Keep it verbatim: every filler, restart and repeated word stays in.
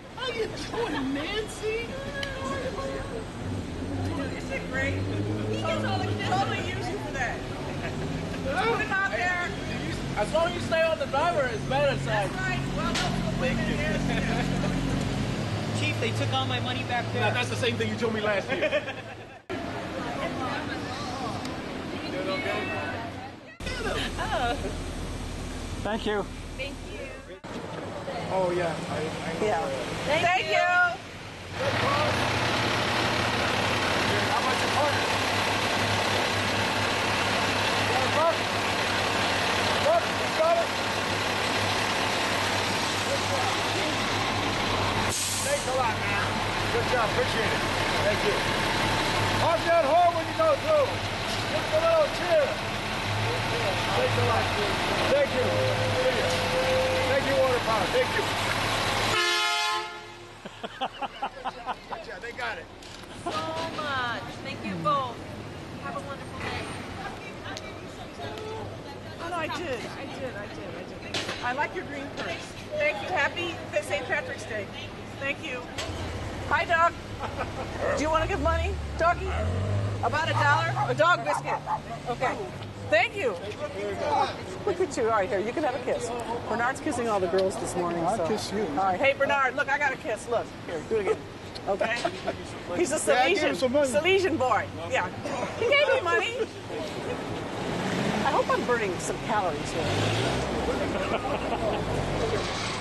How you doing, Nancy? Isn't it great? He gets all the kids. Totally use you for that. Put him out there. As long as you stay on the driver, it's better, son. That's right. Well, don't put it in. Chief, they took all my money back there. Now, that's the same thing you told me last year. Oh. Thank you. Thank you. Oh, yeah. I, I Yeah. Thank, Thank you. you. How much is it? Look, look, you got it. Thanks a lot, man. Good job, appreciate it. Thank you. Honk that horn when you go through. Give us a little cheer. Thanks a lot. Thank you. Thank you, Water Power. Thank you. Gotcha, they got it. So much. Thank you both. Have a wonderful day. Oh, no, I did. I did. I did. I did. I like your green purse. Thank you. Happy Saint Patrick's Day. Thank you. Hi, dog. Do you want to give money, doggy? About a dollar? A dog biscuit. Okay. Thank you. Look at you. All right, here. You can have a kiss. Bernard's kissing all the girls this morning. I'll so. kiss you. All right. Hey, Bernard, look, I got a kiss. Look. Here, do it again. Okay? He's a Salesian. Salesian boy. Yeah. He gave me money. I hope I'm burning some calories here.